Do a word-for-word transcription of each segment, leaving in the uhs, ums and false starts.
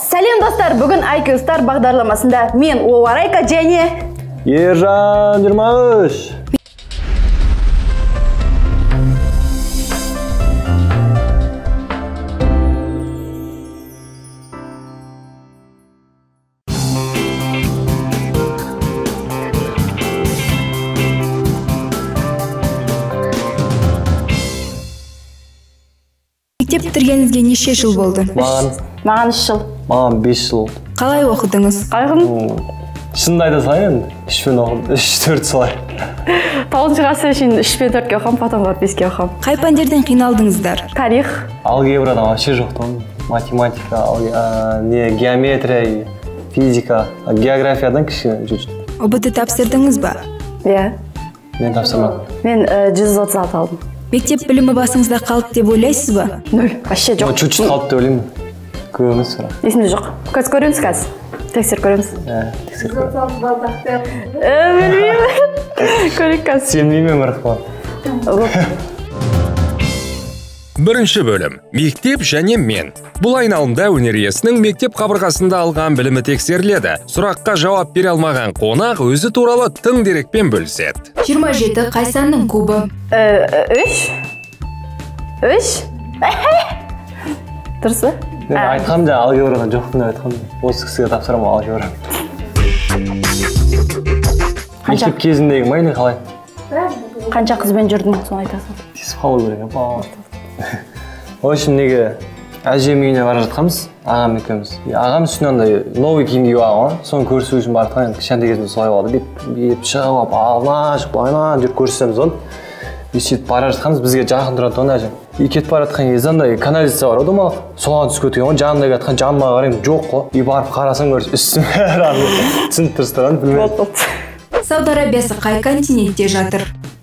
Сәлем достар, бүгін Айкюстар бағдарламасында мен Оварайка және Ержан жиырма үш. Мектеп бітіргеніңізге неше жыл болды? Маған маған үш жыл. Маған бес жыл. Қалай оқыдыңыз? Қайғым? Шынымды айта салайын, үшпен оқыдым, үш төрт солай. тоғызыншы класста шейін үш пен төртке оқығам, потом барып беске оқығам. Қай пәндерден қиналдыңыздар? Тарих. Алгебрадан вообще жоқтым. Математика, не геометрия, физика, географиядан кішкене жүрдім. О бэ тэ тапсырдыңыз ба? Иә. Мен тапсырмадым. Мен жүз отыз алты алдым. Мектеп білімі басыңызда қалды деп ойлайсыз ба? Нөл, вообще жоқ. Чуть-чуть қалды деп ойлаймын. Көп емес бірақ. Есімде жоқ. Қазір көреміз қазір. Тексер көреміз. Ә, тексер көреміз. Білмеймін. Көрейік қазір. Сенбеймін бірақ болады. Бірінші бөлім. Мектеп және мен. Бұл айналымда өнер иесінің мектеп қабырғасында алған білімі тексеріледі. Сұраққа жауап бере алмаған қонақ өзі туралы тың дерекпен бөліседі. жиырма жеті қай санның кубы? Үш. Үш. Дұрыс па? Мен айтқам да алгебрадан жоқтың деп айтқам. Осы кісіге тапсырамын алгебра. Мектеп кезіндегі ма или қалай? Қанша қызбен жүрдің, соны айтасың. Тесіп қалу керек, па. В общем, неге әжем үйіне бара жатқанбыз, ағам екеуміз. Ағам үстіне андай новый киім киіп алған, соны көрсету үшін бара жатқан. Кішкентай кезімде солай болды. Бет шығып, алдынан шығып, айналып жүріп көрсетеміз оны. Сөйтіп бара жатқанбыз, бізге жақын тұрады оны әжем. И кетіп бара жатқан кезде андай канализация бар, домалақ. Соған түсіп кеткен ғой, жанымда жатқан жаныма қараймын, жоқ қой. И барып қарасаң көрсек, үстіме бәрі түсініп тұрсыздар, білмеймін. Сауд Арабиясы қай континентте жатыр?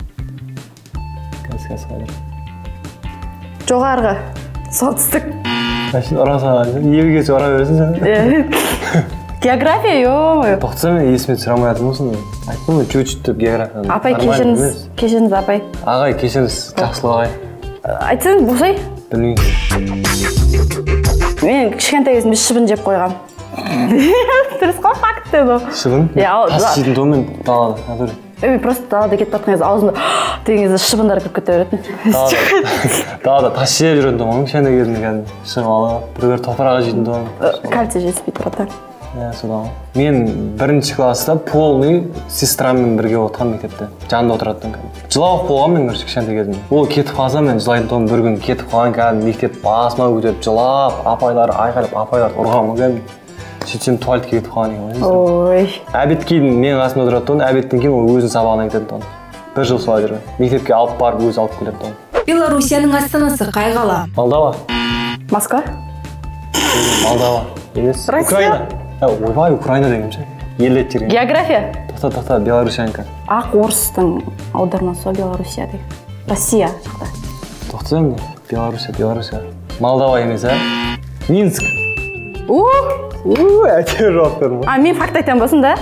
Жоғарғы, солтүстік. Мәшін ұрасаған, ебігесі ұра бересің сен? География, ё-мо. Тоқтаса мен есіме түсіре алмайтын болсын. Айттым ғой, чуть-чуть деп географиядан. Апай, кешіріңіз, кешіріңіз, апай. Ағай, кешіріңіз, жақсылық ағай. Айтсаң, болсай? Білмеймін. Мен кішкентай кезімде шыбын жеп қойғам. Дұрыс қой, факт деді. Шыбын? Тас жейтін домен далада, натуре. Мен просто далада кетіп жатқан кезде аузымда деген кезде шыбындар кіріп кете беретін. Далада тас жеп жүретін домен, кішкентай кезімде кәдімгі шығып алып, бір-бір топырағы жейтін домен. Кальций жетіспей тұрады. Иә, содан. Мен бірінші класста полный сестраммен бірге отырған мектепте. Жанында отыратын кәдімгі. Жылауық болған мен көрші кішкентай кезімде. Ол кетіп қалса, мен жылайтын домен бір күн кетіп қалған кәдімгі мектеп басыма көтеріп жылап, апайлар айқайлап, апайлар ұрған ма кәдімгі. Сөйтсем туалетке кетіп қалған екен. Ой. Әбет кейін мен қасымда тұрады домен, әбеттен кейін ол өзінің сабағына кетеді домен. Бір жыл солай жүрген. Мектепке алып барып өзі алып келеді домен. Белоруссияның астанасы қай қала? Молдова. Москва? Молдова. Емес. Россия? Ойбай, Украина деген ше. Елдет жүрген. География? Тоқта, тоқта, Белорусянка. Ақ орыстың аудармасы Белоруссия деген. Россия жақта. Тоқта енді, Белоруссия, Белоруссия. Молдова емес, ә? Минск. Уу! Уу, әйтеуір жауап бердім. А, мен факт айтам болсын да?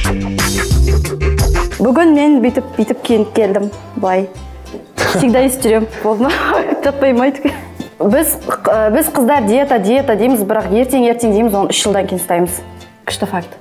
Бүгін мен бүйтіп-бүйтіп киініп келдім, былай. Всегда естіп жүрем. Болды ма? Жатпаймын айтып. Біз қыздар диета, диета дейміз, бірақ ертең-ертең дейміз, оны үш жылдан кейін ұстаймыз. Күшті факт.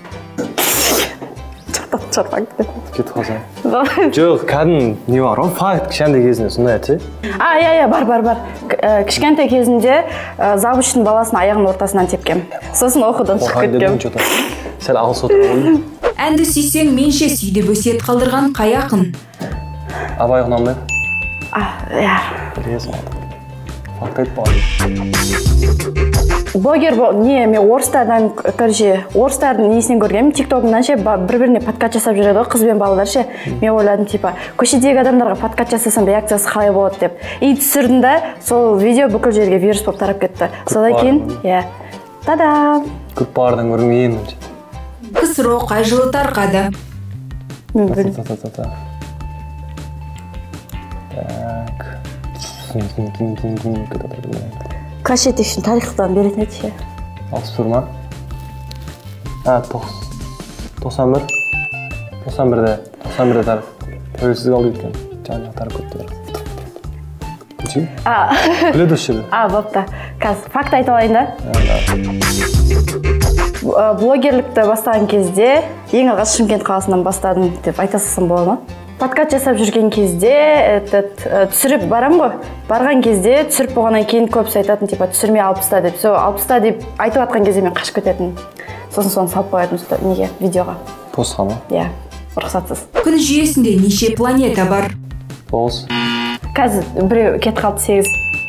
Чақтап факт. Кетіп қалсаң. Жоқ, кәдім не бар, ол факт кішкентай кезінде сондай әтсе. А, иә, иә, бар, бар, бар. Кішкентай кезінде завучтың баласын аяғының ортасынан тепкем. Сосын оқудан шығып кеткем. Сәл алыс отырып ойын. Әнді сүйсең менше сүйді өсиет қалдырған қай ақын? Абай ұнамайды. А, иә. Білесің алды. Факт айтып бағады. Блогер, не, мен орыстардан, короче, орыстардың несінен көргенмін, тиктогынан ше, бір-біріне подкаст жасап жүреді ғой, қыз бен балалар ше. Мен ойладым, типа, көшедегі адамдарға подкаст жасасам реакциясы қалай болады деп. И түсірдім да, сол видео бүкіл жерге вирус болып тарап кетті. Содан кейін, иә. Та-дам! Көп бардың көрмеймін. КСРО қай жылы тарқады? Та-та-та-та-та. Қаш етекшін тарихтан беретін еді ше. алпыс бір ма? А, тоқсан бір. тоқсан бірде. тоқсан бірде тәуелсіздік алды екен. Жаңа тарих көптер. шучу. А. Біледі осы жерде. А, бопты. Қазір факт айтып алайын да. Блогерлікті бастаған кезде ең алғаш Шымкент қаласынан бастадым деп айта салсам болады ма? Подкаст жасап жүрген кезде, этот түсіріп барам ғой. Барған кезде түсіріп болғаннан кейін көбісі айтатын, типа түсірмей алып таста деп. Сол алып таста деп айтып жатқан кезде мен қашып кететін. Сосын соны салып қоятын неге видеоға. Постқа ма? Иә, рұқсатсыз. Күн жүйесінде неше планета бар? тоғыз. Қазір біреу кетіп қалды сегіз.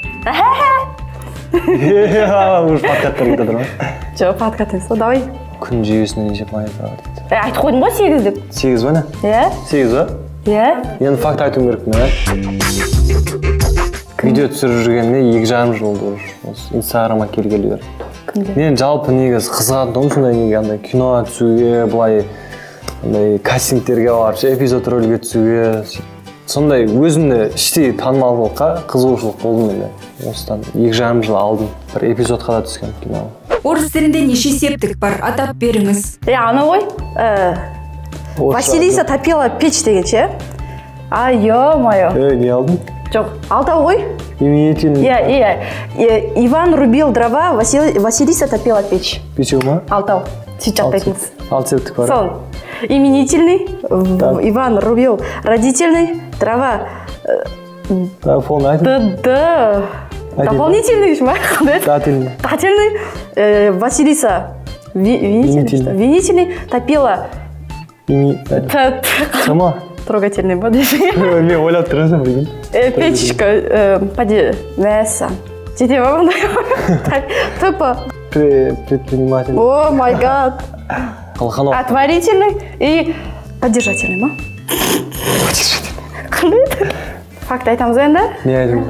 Уже подкастар кетеді ма? Жоқ, подкаст емес. Давай. Күн жүйесінде неше планета бар дейді. Е, айтып қойдың ғой сегіз деп. сегіз ба не? Иә? сегіз ба? Иә? Енді факт айтуым керек мен. Видео түсіріп жүргеніне екі жарым жыл болды уже. Инстаграмға келгелі бері. Мен жалпы негізі қызығатынмын сондай неге андай кино түсуге, былай андай кастингтерге барып, эпизод рөлге түсуге. Сондай өзімді іштей танымалдылыққа қызығушылық болдым енді. Осыдан екі жарым жыл алдым. Бір эпизодқа да түскен киноға. Орыс тілінде неше септік бар? Атап беріңіз. Е, ана ғой. Василиса топила печь деген ше. А, ё-моё. Е, не алдың? Жоқ, алтау ғой. Именительный. Иә, иә. Иван рубил дрова, Василиса топила печь. Печеу ма? Алтау. Сөйтіп жаттайтыныз. Алты септік бар. Сол. Именительный, Иван рубил родительный, дрова. Да, полный айтын. Да, да. Дополнительный ма? Дательный. Дательный. Василиса винительный. Винительный, топила. Сама? Трогательный ба десең. Мен ойлап тұрасың білген. Печка, поди, мясо. Жете ба бұндай? Тупо. Предпринимательный. О, май гад. Отварительный и поддержательный ма? Поддержательный. Факт айтамыз енді? Не айтым?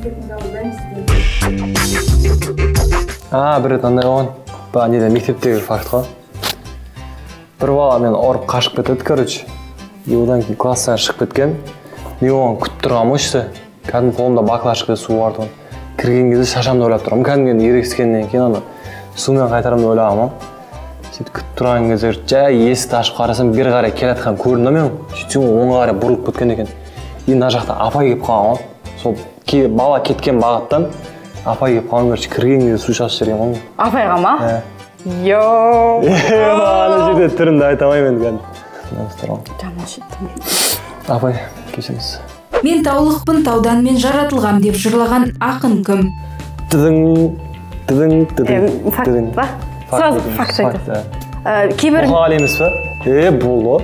А, бір рет андай оған. Ба, неде мектептегі факт қой. Бір бала мен ұрып қашып кетеді, короче. И одан кейін класстан шығып кеткен. Мен оған күтіп тұрғанмын ішті. Кәдімгі қолымда баклашкада су барды. Кірген кезде шашамды ойлап тұрмын. Кәдімгі ерегіскеннен кейін аны сумен қайтарамын деп ойлағанмын. Сөйтіп күтіп тұрған кезде жай есікті ашып қарасам, бері қарай келатқан көрінді мен. Сөйтсем оңға қарай бұрылып кеткен екен. И мына жақта апай келіп қалған ғой. Сол бала кеткен бағыттан апай келіп қалған, короче, кірген кезде су шашып жүрген ғой. Апайға ма? Йоу. Ана жерде түрінде айта алмаймын енді. Жаман шеттім. Апай, кешіріңіз. Мен таулықпын, таудан мен жаратылғам деп жырлаған ақын кім? Тыдың, тыдың, тыдың. Факт ба? Сразу факт айтты. Кейбір... Мұқал емес па? Е, болды.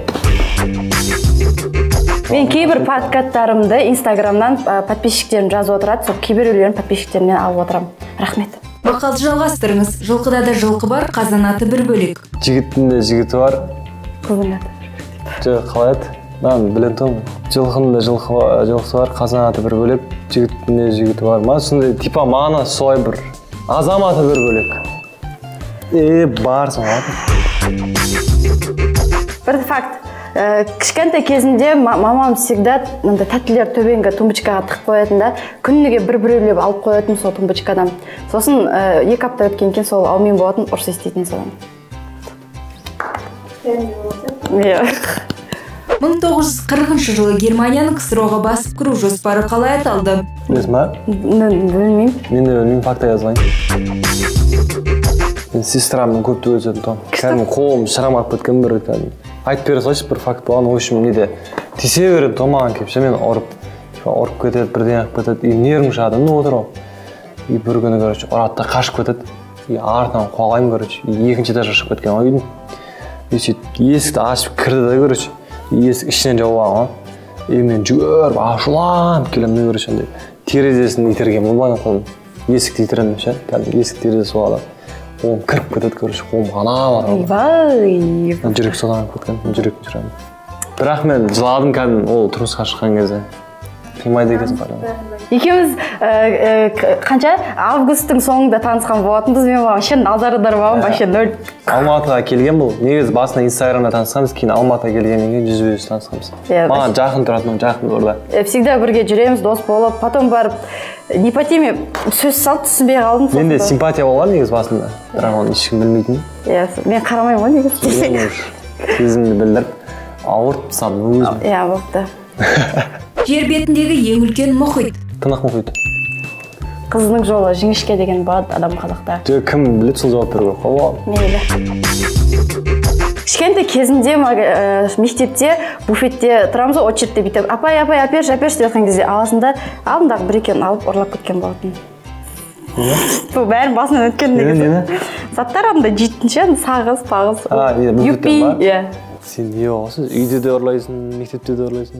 Мен кейбір подкасттарымды инстаграмнан подписчиктерім жазып отырады, сол кейбіреулерін подписчиктерімнен алып отырамын. Рахмет. Мақалды жалғастырыңыз. Жылқыда да жылқы бар, қазанаты бір бөлек. Жігіттің де жігіті бар. Көбінеді. Жоқ, қалай еді? Мен білен тұғым. Жылқының да жылқысы бар, қазанаты бір бөлек. Жігіттің де жігіті бар. Ма сондай типа мағына солай бір азаматы бір бөлек. Е, барсың аты. Бір факт. Кішкентай кезінде мамам всегда тәттілер төбеңгі тумбочкаға тық қоятын да, күніге бір-біреулеп алып қоятын сол тумбочкадан. Сосын екі апта өткен кейін сол аумен болатын, ұрыс естейтін содан. мың тоғыз жүз қырқыншы жылы Германияның ксро-ға басып кіру жоспары қалай аталды? Білесің ба? Білмеймін. Мен де білмеймін, факта жазғайын. Мен сестрамның көпті өтетін тұғым. Кәдімгі қолым шырамап кеткен бір кәдімгі. Айтып бере салшы бір факт болған, ол үшін неде тесе береді томаған кепсе мен ұрып, ұрып кетеді, бірден ақ кетеді, и нервім шығады, ну отыр ол. И бір күні, короче, ұрады да қашып кетеді, и артынан қуалаймын, короче, и екінші этажға шығып кеткен ғой үйдің. И сөйтіп есікті ашып кірді да, короче, есік ішінен жауып алған. И мен жүгіріп ашуланып келемін, короче, андай терезесін итерген болмайын қолым. Есікті итеремін ше, кәдімгі есік терезесі болады. Қолым кіріп кетеді, короче, қолым ғана бар. Ойбай. Жүрек содан кеткен, жүректің жүремін. Бірақ мен жыладым кәдім, ол тұрмысқа шыққан кезде. Қимайды екенсің қайда. Екеуміз қанша августтың соңында танысқан болатынбыз, мен вообще назарыдар болам, вообще нөл. Алматыға келген бұл. Негізі басында инстаграмда танысқанбыз, кейін Алматыға келгеннен кейін жүз жүз танысқанбыз. Маған жақын тұратын, жақын орда. Всегда бірге жүреміз, дос болып, потом барып не по теме сөз салып түсінбей қалдым. Менде симпатия болған негізі басында, бірақ оны ешкім білмейтін. Мен қарамаймын ғой негізі. Сезімді білдіріп, ауыртып салдым өзім. Иә, болыпты. Жер бетіндегі ең үлкен мұхит. Тынық мұхит. Қызының жолы жіңішке деген бар адам қазақта. Жоқ, кім біледі, сол жауап беру керек қой. Мейлі. Кішкентай кезімде мектепте буфетте тұрамыз, очередьте бүйтіп, апай, апай, әперші, әперші деп жатқан кезде аласында алдындағы бір екеуін алып ұрлап кеткен болатын. Бұл бәрін басынан өткен негізі. Заттар андай жейтінші, сағыз, пағыз. А, не, буфеттен ба? Иә. Сен не болғансыз? Үйде де ұрлайсың, мектепте де ұрлайсың.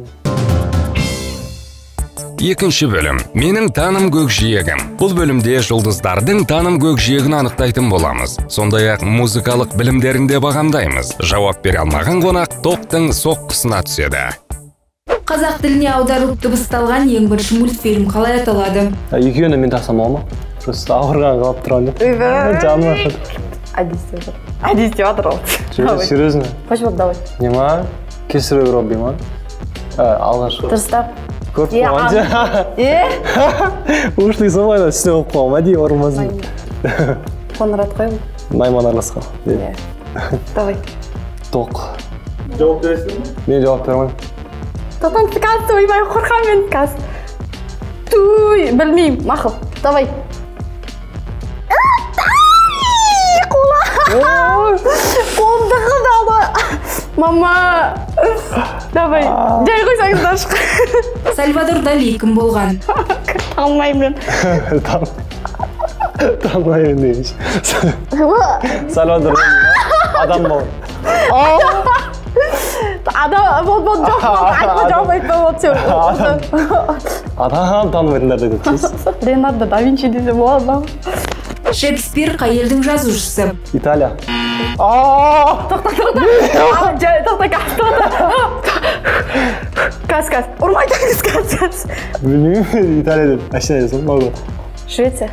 Екінші бөлім. Менің таным көкжиегім. Бұл бөлімде жұлдыздардың таным көкжиегін анықтайтын боламыз. Сондай-ақ музыкалық білімдерінде бағамдаймыз. Жауап бере алмаған қонақ топтың соққысына түседі. Қазақ тіліне аударылып дыбысталған ең бірінші мультфильм қалай аталады? Екеуіне мен тақсам ол ма? Просто ауырған қалып тұрған деп. Жаным ашады. Әдейі Әдейі деп жатыр ол. Серьезно? Қош болды, давай. Не ма? Кесір өбір ма? Алғаш. Дұрыстап. Көріп қойған. Е? Ұшты солайда үстіне оқып қойған, әдейі ұрмасын. Қоңырат қой бұл. Найман араласқан. Давай. Тоқ. Жауап бересің бе? Мен жауап беремін. Тоқтан кәс, ойбай, қорқам мен кәс. Туй, білмейм, мақыл. Давай. Қолымды қылды. Мама. Давай. Жай қойсаңыздар шық. Сальвадор Дали кім болған? Танымаймын мен. Танымаймын дейміз. Сальвадор Дали адам бол. Адам бол бол жоқ бол. Айтма жауап айтма бол сен. Адам танымайтындар деп айтасыз. Леонардо да Винчи десе болады ма? Шекспир қай елдің жазушысы? Италия. Тоқта, тоқта. Тоқта, тоқта. Кәс, кәс. Ұрмайтыңыз, кәс, кәс. Білмеймін, Италия деп. Әшіне десің, мағыл. Швеция.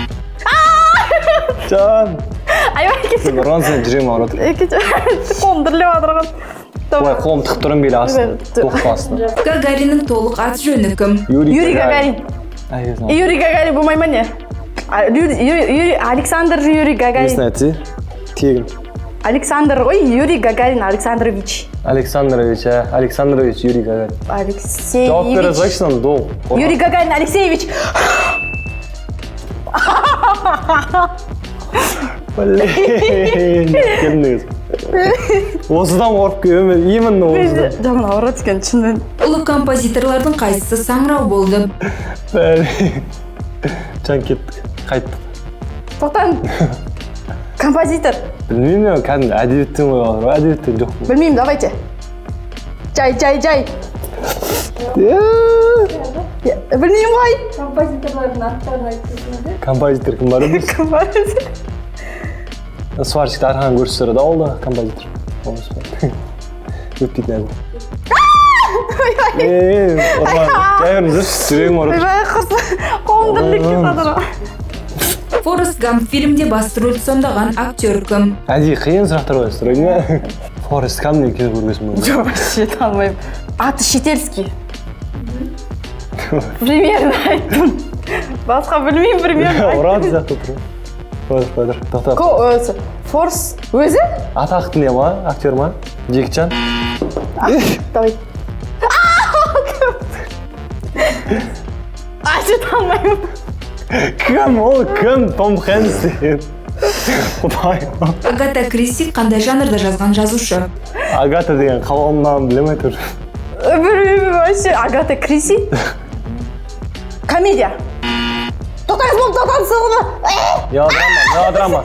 Жан. Айбай кетті. Ұрған сен жүрегім ауыр отыр. Қолым дүрлеп отырған. Олай қолым тық тұрын бейлі астын. Тоқ астын. Гагариннің толық аты жөні кім? Юрий Гагарин. Юрий Гагарин болмай ма не? Александр Юрий Гагарин. Несін әтсі? Тегін. Александр, ой, Юрий Гагарин Александрович. Александрович, ә? Александрович Юрий Гагарин. Алексеевич. Жауап бере зайшынан дол. Юрий Гагарин Алексеевич. Блин, келдіңіз. Осыдан қорып көмір, именно осыдан. Жамын ауыра түскен шынымен. Ұлы композиторлардың қайсысы саңырау болды? Блин. Жан кеттік, қайттық. Тоқтан. Композитор. Білмеймін, кәдімгі әдебиеттен қойға отыр, әдебиеттен жоқ. Білмеймін, давайте. Жай, жай, жай. Білмеймін ғой. Композиторлардың аттарын айтып. Композитор кім бар еді? Композитор. Сварщикті арқан көрсіздері да олды, композитор. Өтпейтін әзі. Еее, ұрған. Жайырын жүрсіз, жүрегім ұрып. Ойбай, қырсы. Қолым дүрлеп кетадыр. Форест Гамп фильмде басты рөлді сомдаған актер кім? Әдейі қиын сұрақтар қойсыз, сұрайын ба? Форест Гамптың кино көргесін мұны. Жоқ, вообще танымаймын. Аты шетелский. Примерно айттым. Басқа білмеймін, примерно айттым. Ұрады сияқты тұр. Қойдыр, қойдыр. Тоқтап. Форс өзі? Атақты не ма? Актер ма? Джеки Чан? Давай. Аты танымаймын. Кім ол? Кім? Том Хэнкс деген. Құдай. Агата Кристи қандай жанрда жазған жазушы? Агата деген қалауымнан білемей тұр. Білмеймін вообще. Агата Кристи? Комедия. Тоқтаңыз болды, тоқтаңыз сылғыны. Мелодрама, мелодрама.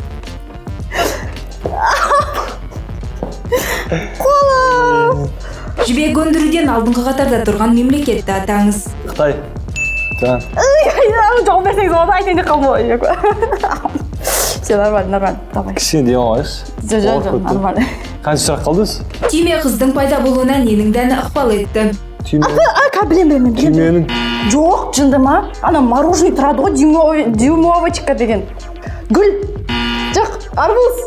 Қолым. Жібек өндіруден алдыңғы қатарда тұрған мемлекетті атаңыз. Қытай. Жан. Жауап берсеңіз болады, айтайын деп қалдым. Все, нормально, нормально. Давай. Кішкене дем алайыз. Жоқ, жоқ, жоқ, нормально. Қанша сұрақ қалдыңыз? Түйме қыздың пайда болуына ненің дәні ықпал етті? Түйме. А, білем, білем, білем. Түйменің. Жоқ, жынды ма? Ана мороженый тұрады ғой, дюймовочка деген. Гүл. Жоқ, арбуз.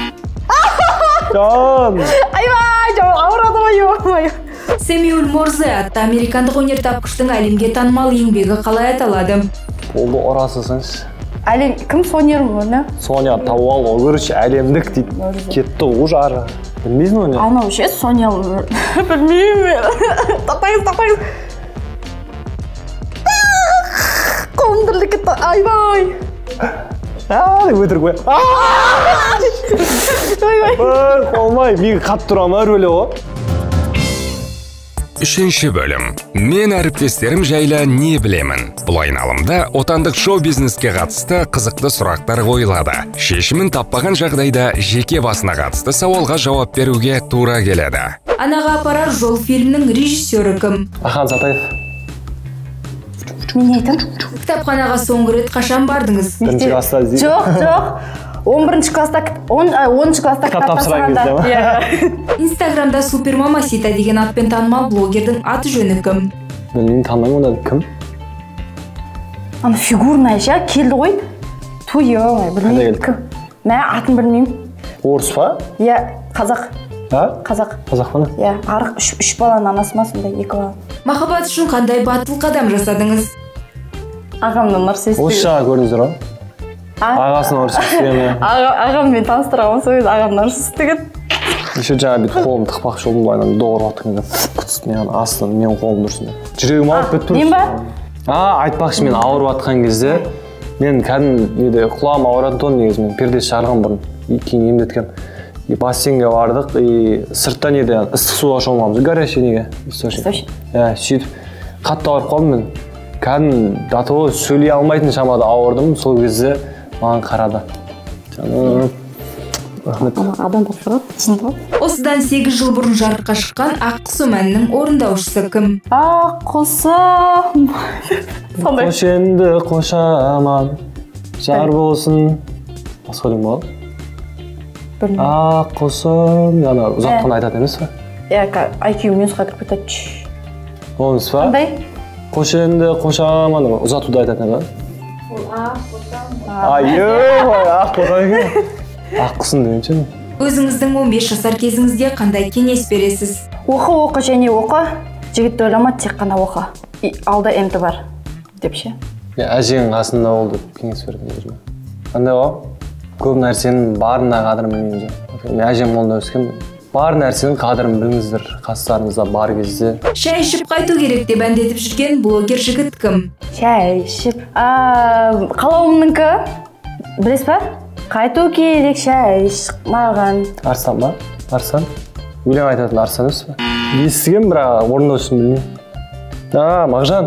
Жан. Айбай, жоқ, ауырады ғой, ой. Сэмюэл Морзе атты американдық өнертапқыштың әлемге танымал еңбегі қалай аталады? Олды орасысыңыз. Әлем, кім Сонер мұны? Соня Тауал, о көрші әлемдік дейді. Кетті о жары. Білмейсің оны? Анау ше, Соня. Білмеймін. Тапайыз, тапайыз. Қолым Андырлык кетті, айбай. Аа, өтірік қой. Ойбай. Болмай, мен қатып тұрам, әрөлі ғой. Үшінші бөлім. Мен әріптестерім жайлы не білемін? Бұл айналымда отандық шоу-бизнеске қатысты қызықты сұрақтар қойылады. Шешімін таппаған жағдайда жеке басына қатысты сауалға жауап беруге тура келеді. Анаға апарар жол фильмнің режиссері кім? Ахан Сатаев. Мен айтам. Кітапханаға соңғы рет қашан бардыңыз? Бірінші класста іздейді. Жоқ, жоқ. он бірінші класста, оныншы класста кітап тапсырған кезде. Инстаграмда Супермамасита деген атпен танымал блогердің аты жөні кім? Білмеймін, танымаймын онда кім? Ана фигурная ша келді ғой. Туй-ой, білмеймін кім. Мә атын білмеймін. Орыс па? Иә, қазақ. А? Қазақ. Қазақ па? Иә, арық үш, үш баланың анасы ма сондай, екі бала. Махаббат үшін қандай батыл қадам жасадыңыз? Ағамның ұрыс естіген. Осы жаға көрдіңіздер ғой? Ағасының ұрыс естіген. Ағам мен таныстырған сол ағамның ұрыс естіген. Еще жаңа бет қолым тықпақшы болдым былайынан доғыр уақытын мен астын мен қолым дұрсын. Жүрегім ауырып бітті. Нем ба? А, айтпақшы мен ауырып жатқан кезде мен кәдімгі құлағым ауыратын тұғын негізі мен перде шығарған бұрын. Кейін емдеткен. Бассейнге бардық, сыртта неде ыстық суға шомыламыз. Горячий неге? Источник. Иә, сөйтіп қатты ауырып қалдым мен. Кәдімгі датылы сөйлей алмайтын шамада ауырдым. Сол кезде маған қарады. Жаным. Рахмет. Адамдар шығады, түсінді. Осыдан сегіз жыл бұрын жарыққа шыққан Ақ құсым әнінің орындаушысы кім? Ақ құсым. Қош енді қош аман, жар болсын. Басқа дейм бол? Ақ құсым. Яна ұзатқан айтады емес па? Иә, ай кью минусқа кіріп кетеді. Оныз ба? Қандай? Қош енді қош аман, ұзатуды айтады ба? Ол ақ құсым. Айой, ақ құсым екен. Ақ құсын деймші. Өзіңіздің он бес жасар кезіңізде қандай кеңес бересіз? Оқы, оқы және оқы. Жігітті ойлама, тек қана оқы. Алда емті бар, деп ше. Әжеңнің қасында ол деп кеңес берді өзіме. Қандай ғой? Көп нәрсенің барына қадырын білмейміз. Мен әжем қолында өскенмін. Бар нәрсенің қадырын біліңіздер, қастарыңызда бар кезде. Шай ішіп қайту керек деп әндетіп жүрген блогер жігіт кім? Шай ішіп. Қалауымныңкі, білесіз ба? Қайту керек шай ішіп маған. Арсан ба? Арсан? Өлең айтатын Арсан өз ба? Естіген, бірақ орындаушысын білмеймін. А, Мағжан.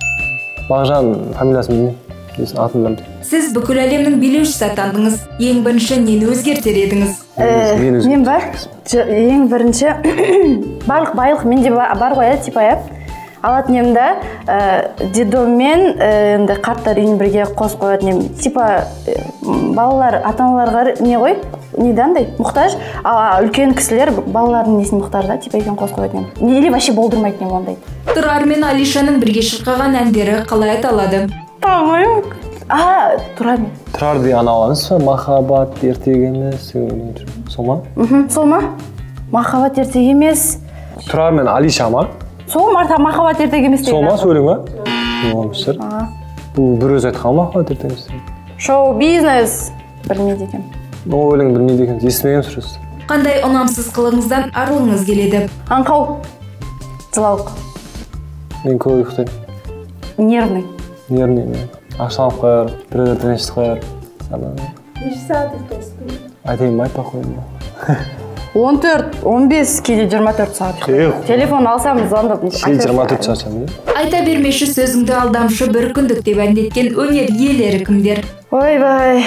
Мағжан фамилиясын білмеймін. Атын білмеймін. Сіз бүкіл әлемнің билеушісі атандыңыз. Ең бірінші нені өзгертер едіңіз? Мен ба? Ең бірінші барлық байлық менде бар ғой, типа, иә. Алатын емді дедоммен қарттар үйін бірге қос қоятын ем. Типа, балалар, ата-аналарға не ғой? Недандай? Мұқтаж. А үлкен кісілер балалардың несін мұқтаж да, типа, екен қос қоятын ем. Или вообще болдырмайтын ем ондай. Тұрар мен Алишаның бірге шырқаған әндері қалай аталады? Тамайым. А, Тұрар мен. Тұрар деген анауыңыз ба? Махаббат ертегі емес. Сол ма? Сол ма? Махаббат ертегі емес. Тұрар мен Алиша ма? Сол марта махаббат ертегі емес. Сол ма сөйлең ба? Болмышыр. Бұл бір өз айтқан махаббат ертегі емес. Шоу-бизнес. Білмейді екен. Ол өлең білмейді екен. Естімеген сұрыз. Қандай ұнамсыз қылыңыздан арылыңыз келеді? Аңқау. Жылауық. Мен көп ұйықтаймын. Нервный. Нервный мен. Ашалып қойар, біреулер тінешті қойар. Неше сағат ұйықтайсыз? Айтайын ба, айтпақ қойын ба? он төрт, он бес, кейде жиырма төрт сағат ұйықтаймын. Телефон алсам звондап. жиырма төрт сағат шамды. Айта бермеші сөзіңді алдамшы бір күндік деп әндеткен өнер иелері кімдер? Ойбай.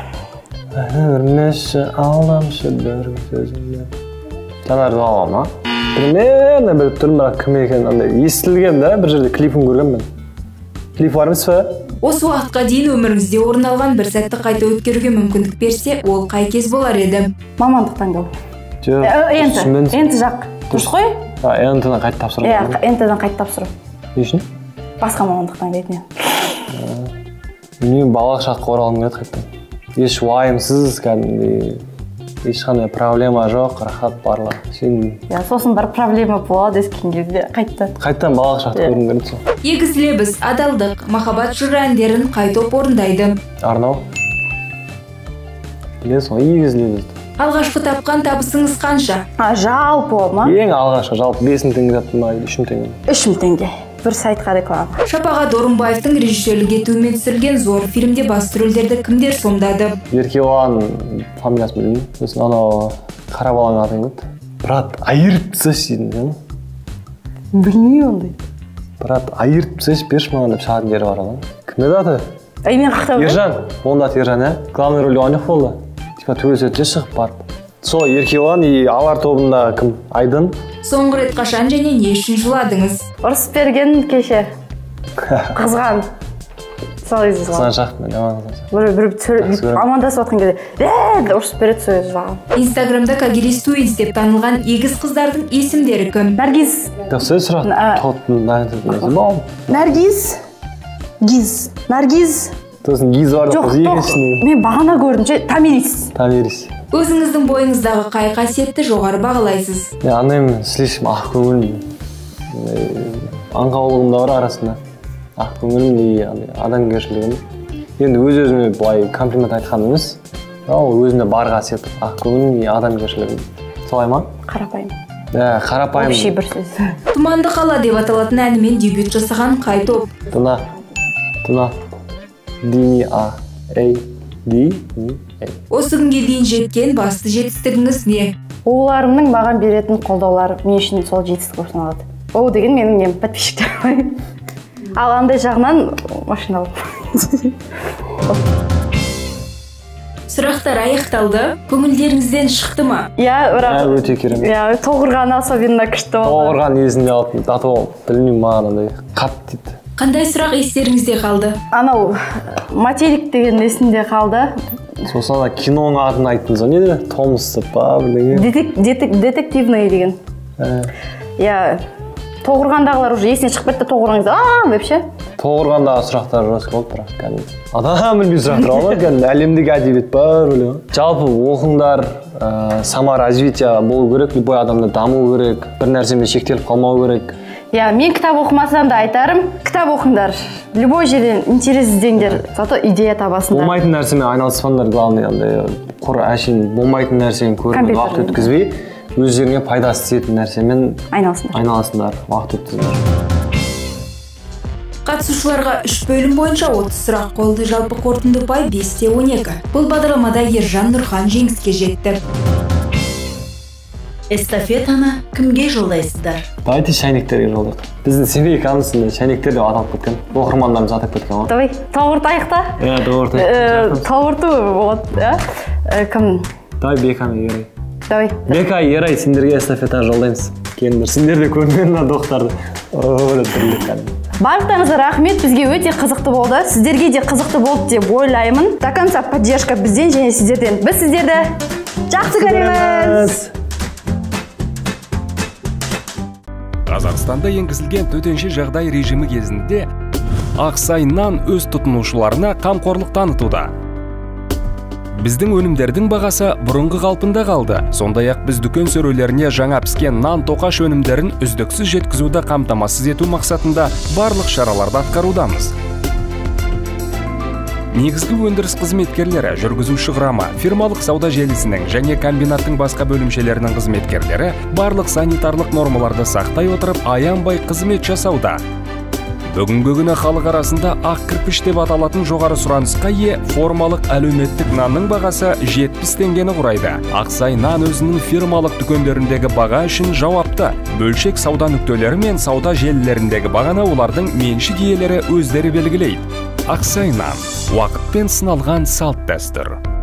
Бермеші алдамшы бір сөзіңді. Жанар Дұғалова ма? Примерно біліп тұрмын, бірақ кім екен андай естілген да, бір жерде клипін көрген мен. Клип бар емес пе? Осы уақытқа дейін өміріңізде орын алған бір сәтті қайта өткеруге мүмкіндік берсе, ол қай кез болар еді? Мамандық таңдау. Жоқ. Енті, енті жақ. Дұрыс қой? Ентіден қайта тапсыру. Иә, ентіден қайта тапсыру. Не үшін? Басқа мамандық таңдайтын мен. Мен балалық шаққа оралғым келеді қайттан. Еш уайымсыз кәдімгідей. Ешқандай проблема жоқ, рахат барлық. Я сосын бір проблема болады өскен кезде қайттан. Қайттан балалық шақты көргім келеді сол. Егіз лебіз, адалдық, махаббат жыры әндерін қай топ орындайды? Арнау. Білесің ғой, егіз лебізді. Алғашқы тапқан табысыңыз қанша? А, жалпы ма? Ең алғашқы жалпы бес мың теңге таптым ба, үш мың теңге. үш мың теңге. бір сайтқа реклама. Шапағат Орынбаевтың режиссерлік етуімен түсірілген зор фильмде басты рөлдерді кімдер сомдады? Еркебұлан фамилиясын білмеймін. Сосын анау қара баланың атын кім еді? Брат, айырып тасташы дейтін. Білмеймін ондай. Брат, айырып тасташы, берші маған деп шығатын жері бар ғой. Кім еді аты? Ай, мен қақтап отырмын. Ержан, оның аты Ержан, ә? Главный рөлде ойнақ болды. Типа төбелесетте шығып барып. Сол Еркебұлан и алар тобында кім? Айдын. Соңғы рет қашан және не үшін жыладыңыз? Ұрыс берген кеше. Қызған. Сол кезде жылаған. Қызған шақ мен, аман қызған шақ. Бір амандасып отқан кезде, «Бәді!» ұрыс береді, сол жылаған. Инстаграмда Кагерис Twins деп танылған егіз қыздардың есімдері кім? Наргиз. Дұрсы сұрақ. Тоттың дайын Наргиз. Гиз. Наргиз. Тосын Гиз бар да қыз екіншісіне. Мен бағана көрдім ше, Тамирис. Тамирис. Өзіңіздің бойыңыздағы қай қасиетті жоғары бағалайсыз? Мен андаймын, слишком ақ көңілім. Аңқаулығым да бар арасында. Ақ көңілім и адамгершілігім. Енді өз-өзіме былай комплимент айтқан емес. Ол өзімде бар қасиет. Ақ көңілім и адамгершілігім. Солай ма? Қарапайым. Ә, қарапайым. Общий бір сөз. Тұманды қала деп аталатын әнімен дебют жасаған қай топ? Тына. Тына. Дини а. Эй. Ди. Эй. Осы күнге дейін жеткен басты жетістігіңіз не? Оларымның маған беретін қолдаулар мен үшін сол жетістік болып саналады. Ол деген менің нем подписчиктер ғой. Ал андай жағынан машина алып. Сұрақтар аяқталды. Көңілдеріңізден шықты ма? Иә, бірақ өте керемет. Иә, тоғырған особенно күшті болды. Тоғырған есімде алып, тату білмеймін маған андай қатты дейді. Қандай сұрақ естеріңізде қалды? Анау материк деген есімде қалды. Сосын ана киноның атын айттыңыз ғой, не де? Томас па бірдеңе. Детективный деген. Иә, тоғырғандағылар уже есіне шығып кетті, тоғырғаныңызда ааа деп ше. Тоғырғандағы сұрақтар жас болды бірақ кәдімгі. Адам білмей сұрақтар алады, кәдімгі әлемдегі әдебиет бар өлең. Жалпы оқыңдар, саморазвитие болу керек, любой адамда даму керек, бір нәрсемен шектеліп қалмау керек. Иә, мен кітап оқымасам да айтарым, кітап оқыңдар. Любой жерден интерес іздеңдер, зато идея табасыңдар. Болмайтын нәрсемен айналыспаңдар, главный андай құр әшейін болмайтын нәрсені көріп уақыт өткізбей, өздеріңе пайдасы тиетін нәрсемен айналысыңдар. Айналысыңдар, уақыт өткізіңдер. Қатысушыларға үш бөлім бойынша отыз сұрақ қойылды, жалпы қорытынды ұпай бес те он екі. Бұл бағдарламада Ержан Нұрхан жеңіске жетті. Эстафетаны кімге жолдайсыздар? Давайте шайнектерге жолдайық. Біздің семей камысында шайнектер деп аталып кеткен. Оқырмандарымыз атап кеткен ғой. Давай, тоғыртайық та. Иә, тоғыртайық. Тоғырту болады, иә? Кім? Давай Беканы Ерай. Давай. Бека Ерай, сендерге эстафетаны жолдаймыз. Келіңдер, сендер де көрмеген мына доқтарды. Барлықтарыңызға рахмет, бізге өте қызықты болды. Сіздерге де қызықты болды деп ойлаймын. До конца поддержка бізден және сіздерден. Біз сіздерді жақсы көреміз. Қазақстанда енгізілген төтенше жағдай режимі кезінде Ақсай нан өз тұтынушыларына қамқорлық танытуда. Біздің өнімдердің бағасы бұрынғы қалпында қалды. Сондай-ақ біз дүкен сөрелеріне жаңа піскен нан тоқаш өнімдерін үздіксіз жеткізуді қамтамасыз ету мақсатында барлық шараларды атқарудамыз. Негізгі өндіріс қызметкерлері, жүргізуші құрамы, фирмалық сауда желісінің және комбинаттың басқа бөлімшелерінің қызметкерлері барлық санитарлық нормаларды сақтай отырып, аянбай қызмет жасауда. Бүгінгі күні халық арасында ақ кірпіш деп аталатын жоғары сұранысқа ие формалық әлеуметтік нанның бағасы жетпіс теңгені құрайды. Ақсай нан өзінің фирмалық дүкендеріндегі баға үшін жауапты. Бөлшек сауда нүктелері мен сауда желілеріндегі бағаны олардың меншік иелері өздері белгілейді. Ақсай нан, уақытпен сыналған салт дәстүр.